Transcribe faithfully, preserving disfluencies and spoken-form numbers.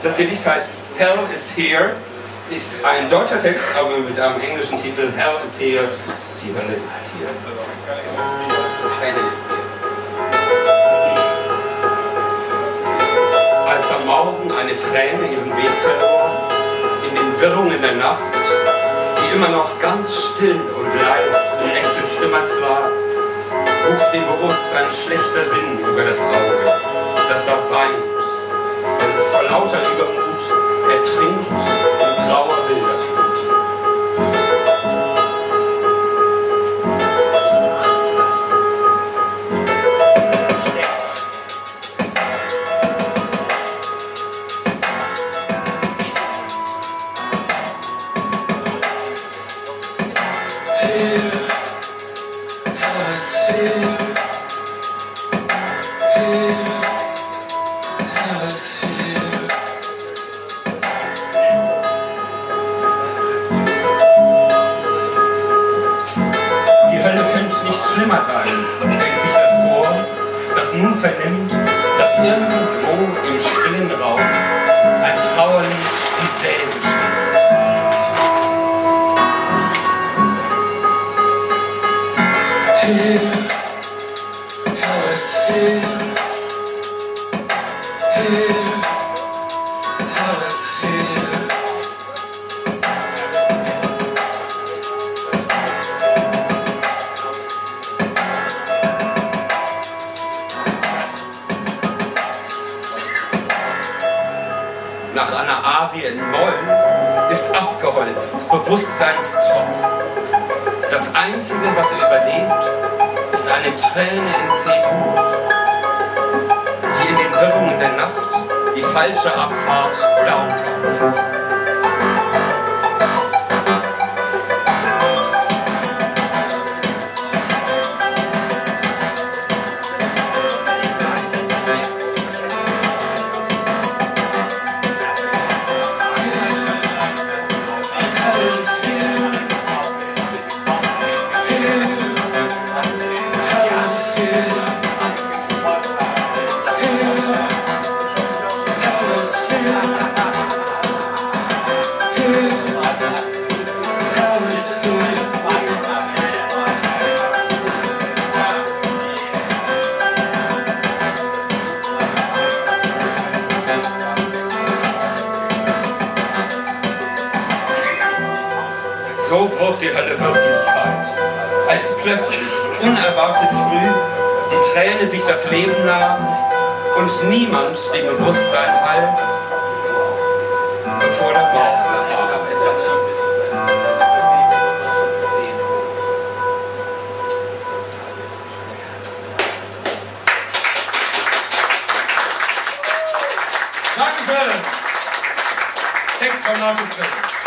Das Gedicht heißt Hell is Here, ist ein deutscher Text, aber mit einem englischen Titel Hell is Here, die Hölle ist hier. Hölle ist hier. Als am Morgen eine Träne ihren Weg verlor, in den Wirrungen der Nacht, die immer noch ganz still und leis im Eck des Zimmers lag, wuchs dem Bewusstsein schlechter Sinn über das Auge, das da weint, das es vor lauter Übermut ertrinkt in grauer Bilderflut. Nicht schlimmer sein, denkt sich das Ohr, das nun vernimmt, dass irgendwo im stillen Raum ein Trauerlied dieselbe stimmt. Here, hell is here. Here, hell is here. Nach einer Arie in Moll ist abgeholzt, Bewusstseinstrotz. Das Einzige, was er überlebt, ist eine Träne in C-Dur, die in den Wirrungen der Nacht die falsche Abfahrt Downtown führt. So wird die Hölle Wirklichkeit, als plötzlich, unerwartet früh, die Träne sich das Leben nahm und niemand dem Bewusstsein half, bevor der Morgen kam. Danke! Text von Markus Grimm.